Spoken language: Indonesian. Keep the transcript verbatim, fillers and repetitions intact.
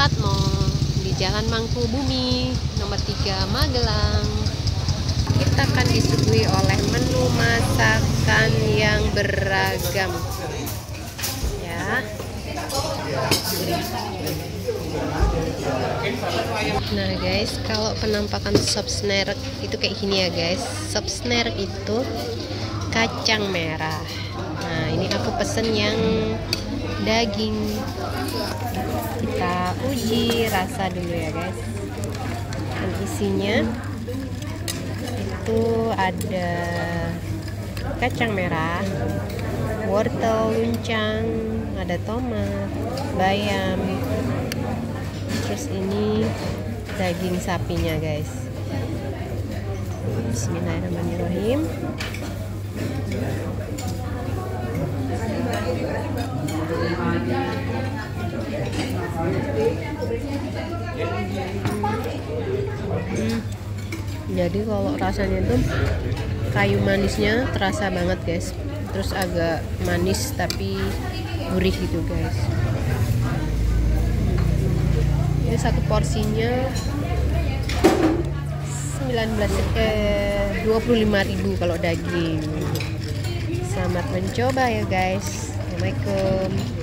Patmo di Jalan Mangkubumi nomor tiga Magelang. Kita akan disuguhi oleh menu masakan yang beragam ya. Nah guys, kalau penampakan sop snack itu kayak gini ya guys. Sop snack itu kacang merah. Nah ini aku pesen yang daging. Kita uji rasa dulu ya guys. Dan isinya itu ada kacang merah, wortel, luncang, ada tomat, bayam. Terus ini daging sapinya guys. Bismillahirrahmanirrahim. Hmm. Jadi kalau rasanya itu kayu manisnya terasa banget guys. Terus agak manis tapi gurih gitu guys. Ini satu porsinya sembilan belas eh dua puluh lima ribu kalau daging. Selamat mencoba ya guys. Assalamualaikum.